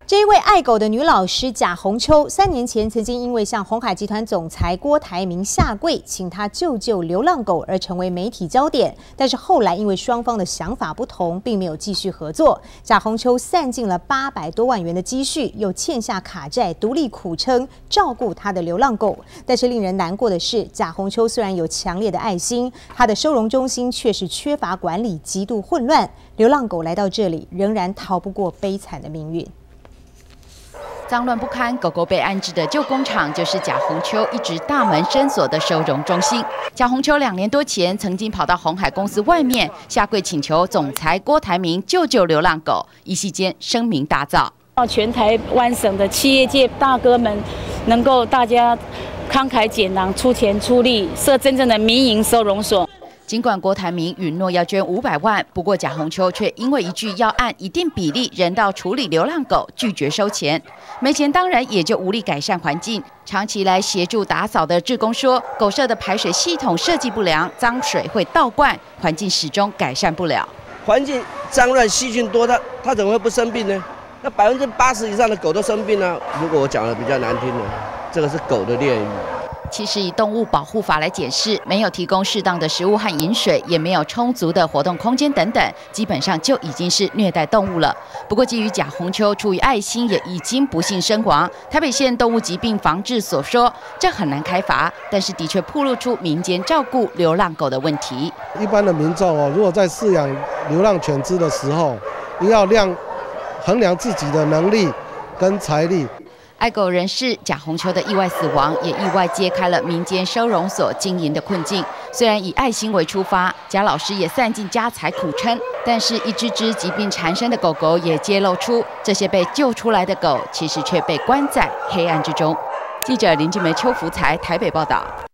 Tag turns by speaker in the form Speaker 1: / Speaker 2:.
Speaker 1: 这一位爱狗的女老师贾红秋，3年前曾经因为向鸿海集团总裁郭台铭下跪，请他救救流浪狗而成为媒体焦点。但是后来因为双方的想法不同，并没有继续合作。贾红秋散尽了800多万元的积蓄，又欠下卡债，独立苦撑照顾他的流浪狗。但是令人难过的是，贾红秋虽然有强烈的爱心，他的收容中心却是缺乏管理，极度混乱。流浪狗来到这里，仍然逃不过悲惨的命运。
Speaker 2: 脏乱不堪，狗狗被安置的旧工厂就是贾红秋一直大门深锁的收容中心。贾红秋2年多前曾经跑到鸿海公司外面下跪请求总裁郭台铭救救流浪狗，一夕间声名大噪。
Speaker 3: 全台湾省的企业界大哥们，能够大家慷慨解囊，出钱出力，设真正的民营收容所。
Speaker 2: 尽管郭台铭允诺要捐500万，不过贾红秋却因为一句要按一定比例人道处理流浪狗，拒绝收钱。没钱当然也就无力改善环境。长期来协助打扫的志工说，狗舍的排水系统设计不良，脏水会倒灌，环境始终改善不了。
Speaker 4: 环境脏乱、细菌多，它怎么会不生病呢？那80%以上的狗都生病了。如果我讲的比较难听的，这个是狗的炼狱。
Speaker 2: 其实以动物保护法来解释，没有提供适当的食物和饮水，也没有充足的活动空间等等，基本上就已经是虐待动物了。不过基于贾红秋出于爱心，也已经不幸身亡。台北县动物疾病防治所说，这很难开罚，但是的确暴露出民间照顾流浪狗的问题。
Speaker 5: 一般的民众如果在饲养流浪犬只的时候，要衡量自己的能力跟财力。
Speaker 2: 爱狗人士贾红秋的意外死亡，也意外揭开了民间收容所经营的困境。虽然以爱心为出发，贾老师也散尽家财苦撑，但是一只只疾病缠身的狗狗也揭露出，这些被救出来的狗，其实却被关在黑暗之中。记者林静梅、邱福才台北报道。